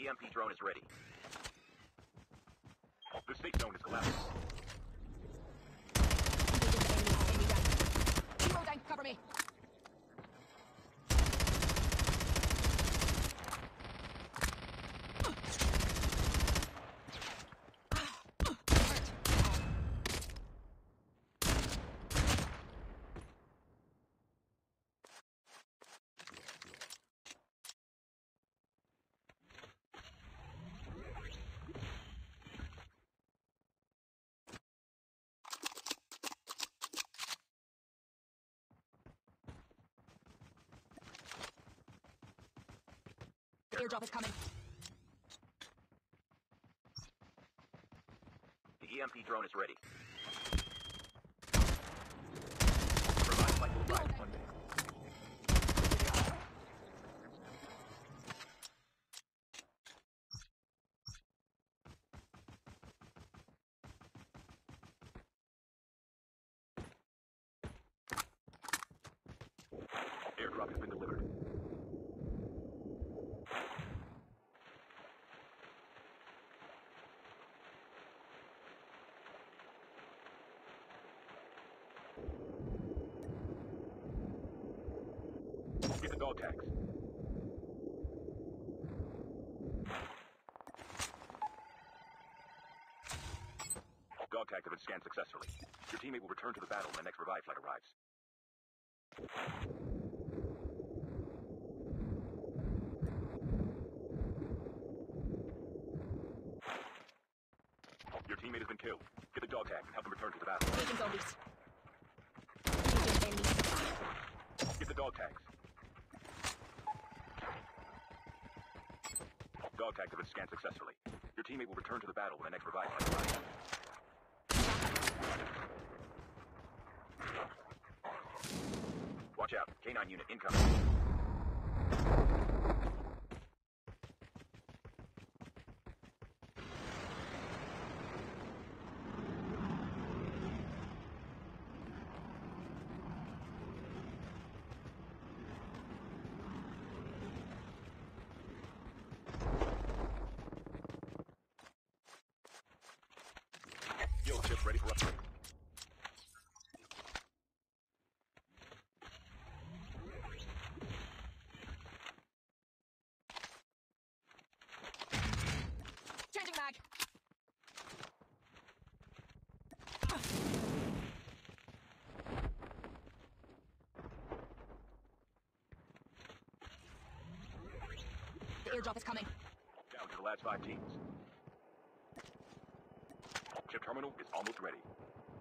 EMP drone is ready. The safe zone is collapsed. Reloading, cover me. Airdrop is coming. The EMP drone is ready. Provide flight will arrive in 1 minute. Airdrop has been delivered. Get the dog tags. Dog tags have been scanned successfully. Your teammate will return to the battle when the next revive flight arrives. Your teammate has been killed. Get the dog tags and help them return to the battle. Taking zombies. Get the dog tags. Dog tags have been scanned successfully. Your teammate will return to the battle when the next revive flight arrives. Watch out. K9 unit incoming. Fuel chip ready for upgrade. Changing mag. The airdrop is coming. Down to the last 5 teams. Chip terminal is almost ready.